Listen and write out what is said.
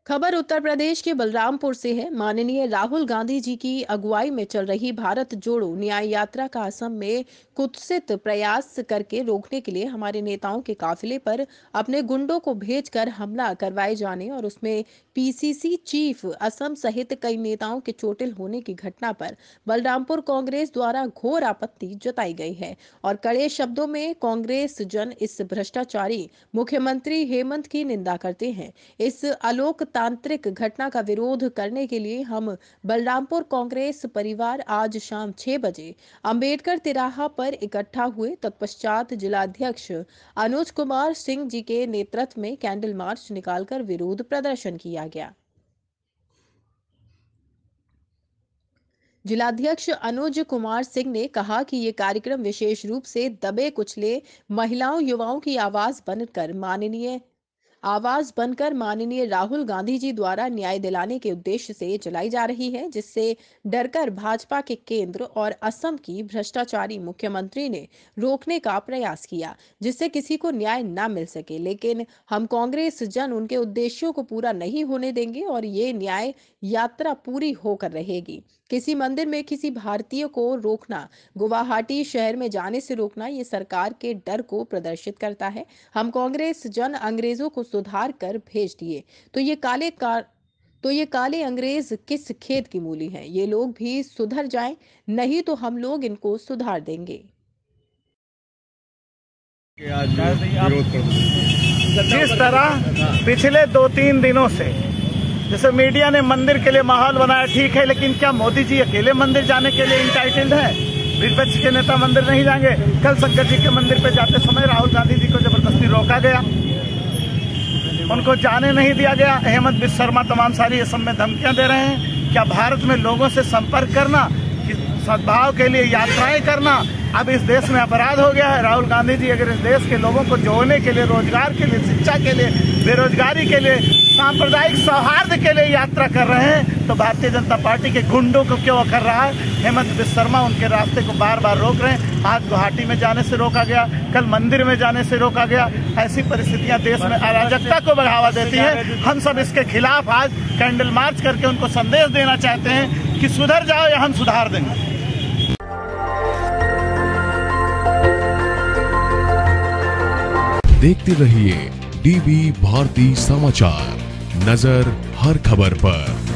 खबर उत्तर प्रदेश के बलरामपुर से है। माननीय राहुल गांधी जी की अगुवाई में चल रही भारत जोड़ो न्याय यात्रा का असम में कुत्सित प्रयास करके रोकने के लिए हमारे नेताओं के काफिले पर अपने गुंडों को भेजकर हमला करवाए जाने और उसमें पीसीसी चीफ असम सहित कई नेताओं के चोटिल होने की घटना पर बलरामपुर कांग्रेस द्वारा घोर आपत्ति जताई गई है और कड़े शब्दों में कांग्रेस जन इस भ्रष्टाचारी मुख्यमंत्री हेमंत की निंदा करते हैं। इस अलोकतांत्रिक घटना का विरोध करने के लिए हम बलरामपुर कांग्रेस परिवार आज शाम 6 बजे अंबेडकर तिराहा पर इकट्ठा हुए। तत्पश्चात जिलाध्यक्ष अनुज कुमार सिंह जी के नेतृत्व में कैंडल मार्च निकालकर विरोध प्रदर्शन किया गया। जिलाध्यक्ष अनुज कुमार सिंह ने कहा कि ये कार्यक्रम विशेष रूप से दबे कुचले महिलाओं युवाओं की आवाज बनकर माननीय राहुल गांधी जी द्वारा न्याय दिलाने के उद्देश्य से चलाई जा रही है, जिससे डरकर भाजपा के केंद्र और असम की भ्रष्टाचारी मुख्यमंत्री ने रोकने का प्रयास किया, जिससे किसी को न्याय न मिल सके। लेकिन हम कांग्रेस जन उनके उद्देश्यों को पूरा नहीं होने देंगे और ये न्याय यात्रा पूरी होकर रहेगी। किसी मंदिर में किसी भारतीय को रोकना, गुवाहाटी शहर में जाने से रोकना, ये सरकार के डर को प्रदर्शित करता है। हम कांग्रेस जन अंग्रेजों को सुधार कर भेज दिए तो ये काले अंग्रेज किस खेत की मूली हैं। ये लोग भी सुधर जाएं, नहीं तो हम लोग इनको सुधार देंगे। जिस तरह पिछले 2-3 दिनों से जैसे मीडिया ने मंदिर के लिए माहौल बनाया, ठीक है, लेकिन क्या मोदी जी अकेले मंदिर जाने के लिए इंटाइटल्ड है? विपक्ष के नेता मंदिर नहीं जाएंगे। कल शंकर जी के मंदिर पे जाते समय राहुल गांधी जी को जबरदस्ती रोका गया, उनको जाने नहीं दिया गया। हेमंत बिस्वा शर्मा तमाम सारी असम में धमकियां दे रहे हैं। क्या भारत में लोगों से संपर्क करना, सद्भाव के लिए यात्राएं करना अब इस देश में अपराध हो गया है? राहुल गांधी जी अगर इस देश के लोगों को जोड़ने के लिए, रोजगार के लिए, शिक्षा के लिए, बेरोजगारी के लिए, सांप्रदायिक सौहार्द के लिए यात्रा कर रहे हैं, तो भारतीय जनता पार्टी के गुंडों को क्यों कर रहा है? हेमंत बिस्वा शर्मा उनके रास्ते को बार बार रोक रहे हैं। आज गुवाहाटी में जाने से रोका गया, कल मंदिर में जाने से रोका गया। ऐसी परिस्थितियां देश में अराजकता को बढ़ावा देती है। हम सब इसके खिलाफ आज कैंडल मार्च करके उनको संदेश देना चाहते हैं कि सुधर जाओ या हम सुधार देंगे। देखते रहिए डीवी भारती समाचार, नजर हर खबर पर।